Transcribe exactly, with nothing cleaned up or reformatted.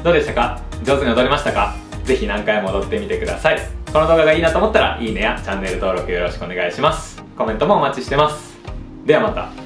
どうでしたか？上手に踊れましたか？ぜひ何回も踊ってみてください。この動画がいいなと思ったらいいねやチャンネル登録よろしくお願いします。コメントもお待ちしてます。ではまた。